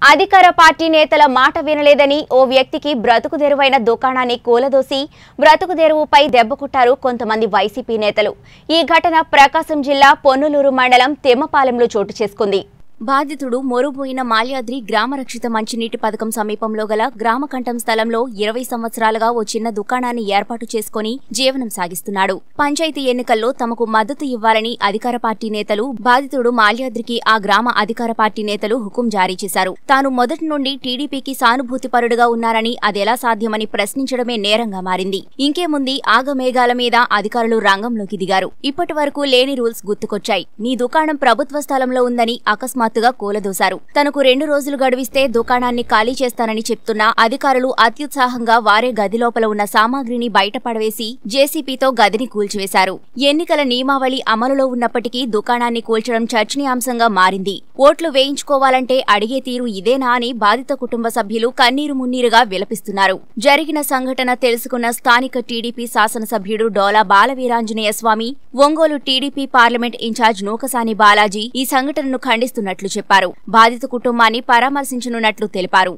అధికార పార్టీ నేతల మాట వినలేదని ఓ వ్యక్తికి బ్రతుకుదెరువైన దుకాణాన్ని కూలదోసి బ్రతుకుదెరువుపై దెబ్బకొట్టారు కొంతమంది వైసీపీ నేతలు. ఈ ఘటన ప్రకాశం జిల్లా పొన్నులూరు మండలం తిమ్మపాలెంలో చోటు చేసుకుంది. బాధితుడు మొరుబోయిన మాల్యాద్రి గ్రామ రక్షిత మంచినీటి పథకం సమీపంలో గల గ్రామకంఠం స్థలంలో 20 సంవత్సరాలుగా ఓ చిన్న దుకాణాన్ని ఏర్పాటు చేసుకుని జీవనం సాగిస్తున్నాడు. పంచాయతీ ఎన్నికల్లో తమకు మద్దతు ఇవ్వాలని అధికార పార్టీ నేతలు బాధితుడు మాల్యాద్రికి ఆ గ్రామ అధికార పార్టీ నేతలు హుకుం జారీ చేశారు. తాను మొదటి నుండి టీడీపీకి సానుభూతిపరుడుగా ఉన్నారని అదెలా సాధ్యమని ప్రశ్నించడమే నేరంగా మారింది. ఇంకేముంది, ఆగమేఘాల మీద అధికారులు రంగంలోకి దిగారు. ఇప్పటి వరకు లేని రూల్స్ గుర్తుకొచ్చాయి. నీ దుకాణం ప్రభుత్వ స్థలంలో ఉందని అకస్మాత్ కూలదోశారు. తనకు 2 రోజులు గడువిస్తే దుకాణాన్ని ఖాళీ చేస్తానని చెప్తున్న అధికారులు అత్యుత్సాహంగా వారే గది లోపల ఉన్న సామాగ్రిని బయటపడవేసి జేసీపీతో గదిని కూల్చివేశారు. ఎన్నికల నియమావళి అమలులో ఉన్నప్పటికీ దుకాణాన్ని కూల్చడం చర్చనీయాంశంగా మారింది. ఓట్లు వేయించుకోవాలంటే అడిగే తీరు ఇదేనా అని బాధిత కుటుంబ సభ్యులు కన్నీరు మున్నీరుగా విలపిస్తున్నారు. జరిగిన సంఘటన తెలుసుకున్న స్థానిక టీడీపీ శాసనసభ్యుడు డోలా బాలవీరాంజనేయ స్వామి, ఒంగోలు టీడీపీ పార్లమెంట్ ఇన్ఛార్జ్ నూకసాని బాలాజీ ఈ సంఘటనను ఖండిస్తున్నట్లు చెప్పారు. బాధిత కుటుంబాన్ని పరామర్శించనున్నట్లు తెలిపారు.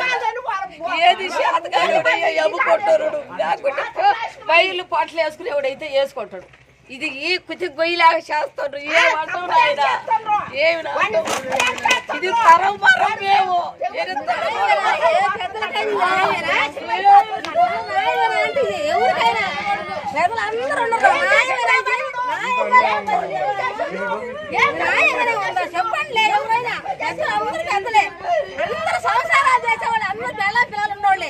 ఇది ఈ కుతి గొయ్యిలాగా చేస్తాడు. ఇది తరం పరం మేము చెప్పండి. ఎవరైనా అందరికి అందలే అందరూ సంసారాలు చేసేవాళ్ళు, అందరూ పిల్లలు ఉన్నోళ్ళే.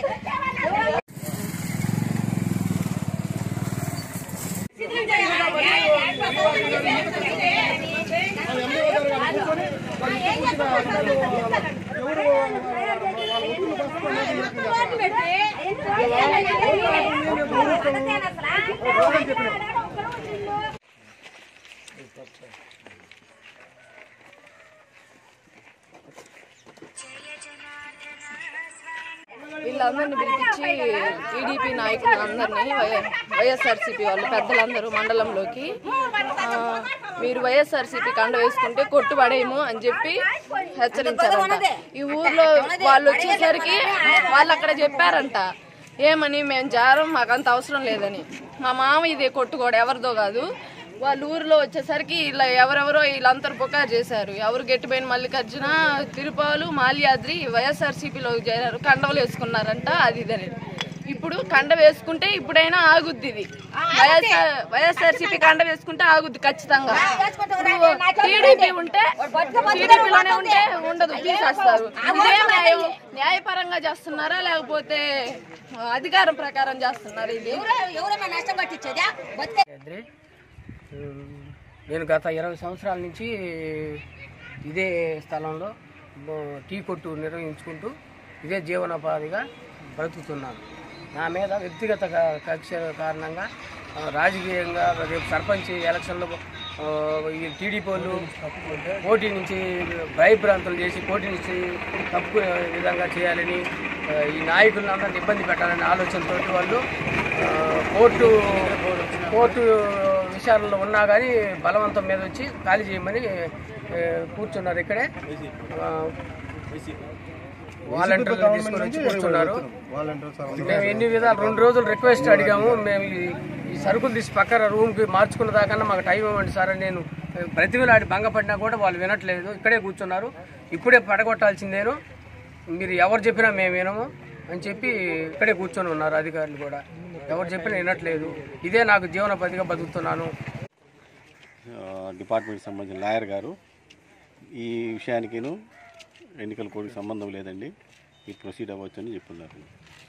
వీళ్ళందరినీ పిలిపించి టీడీపీ నాయకులందరినీ వైఎస్ఆర్సీపీ వాళ్ళు పెద్దలందరూ మండలంలోకి మీరు వైఎస్ఆర్సీపీ కండ వేసుకుంటే కొట్టుబడేమో అని చెప్పి హెచ్చరించారంట. ఈ ఊర్లో వాళ్ళు వచ్చేసరికి వాళ్ళు అక్కడ చెప్పారంట ఏమని, మేము జారం మాకంత అవసరం లేదని. మా మామ ఇది కొట్టుకోడు ఎవరిదో కాదు. వాళ్ళ ఊరిలో వచ్చేసరికి ఇలా ఎవరెవరో వీళ్ళందరూ పుకారు చేశారు. ఎవరు గట్టిపోయిన మల్లికార్జున, తిరుపాలు, మాల్యాద్రి వైఎస్ఆర్సీపీలో చేరారు, కండవలు వేసుకున్నారంట. అది ఇదని ఇప్పుడు కండ వేసుకుంటే ఇప్పుడైనా ఆగుద్ది. ఇది వైఎస్ఆర్సీపీ కండ వేసుకుంటే ఆగుద్ది ఖచ్చితంగా. టీడీపీ ఉంటే టీడీపీలోనే ఉంటే ఉండదు, తీసేస్తారు. ఇదే న్యాయపరంగా చేస్తున్నారా లేకపోతే అధికారం ప్రకారం చేస్తున్నారు? ఇది నేను గత 20 సంవత్సరాల నుంచి ఇదే స్థలంలో టీ కొట్టు నిర్వహించుకుంటూ ఇదే జీవనోపాధిగా బ్రతుకుతున్నాను. నా మీద వ్యక్తిగత కక్ష కారణంగా రాజకీయంగా రేపు సర్పంచ్ ఎలక్షన్లో ఈ టీడీపీ వాళ్ళు పోటీ నుంచి భయభ్రాంతులు చేసి పోటీ నుంచి తప్పుకునే విధంగా చేయాలని, ఈ నాయకులందరినీ ఇబ్బంది పెట్టాలనే ఆలోచనతో వాళ్ళు కోర్టు విషయాల్లో ఉన్నా కానీ బలవంతం మీద వచ్చి ఖాళీ చేయమని కూర్చున్నారు. ఇక్కడే వాలంటీర్లు తీసుకొని వచ్చి కూర్చున్నారు. మేము ఎన్ని విధాలు 2 రోజులు రిక్వెస్ట్ అడిగాము. మేము ఈ సరుకులు తీసి పక్కన రూమ్కి మార్చుకున్న దాకన్నా మాకు టైం ఇవ్వండి సార్ అని నేను ప్రతివేళ భంగపడినా కూడా వాళ్ళు వినట్లేదు. ఇక్కడే కూర్చున్నారు. ఇప్పుడే పడగొట్టాల్సిందేను, మీరు ఎవరు చెప్పినా మేము వినము అని చెప్పి ఇక్కడే కూర్చొని ఉన్నారు. అధికారులు కూడా ఎవరు చెప్పినా వినట్లేదు. ఇదే నాకు జీవనోపాధిగా బతుకుతున్నాను. డిపార్ట్మెంట్కి సంబంధించిన లాయర్ గారు ఈ విషయానికి ఎన్నికల కోడ్కి సంబంధం లేదండి, ఈ ప్రొసీడ్ అవ్వచ్చు అని చెప్తున్నారు.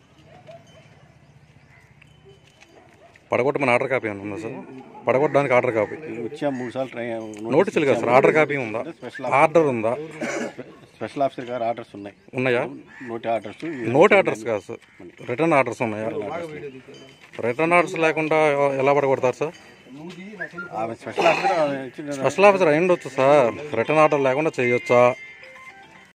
పడగొట్టమని ఆర్డర్ కాపీ ఉందా సార్? పడగొట్టడానికి ఆర్డర్ కాపీ వచ్చా 3 సార్లు ట్రై నోటీసులు కదా సార్? ఆర్డర్ కాపీ ఉందా? ఆర్డర్ ఉందా? స్పెషల్ ఆఫీసర్ గారు ఆర్డర్స్ ఉన్నాయా? నోటి ఆర్డర్స్ కాదు సార్, రిటర్న్ ఆర్డర్స్ ఉన్నాయా? రిటర్న్ ఆర్డర్స్ లేకుండా ఎలా పడగొడతారు సార్? స్పెషల్ ఆఫీసర్ అయ్యి ఉండొచ్చు సార్, రిటర్న్ ఆర్డర్ లేకుండా చేయొచ్చా?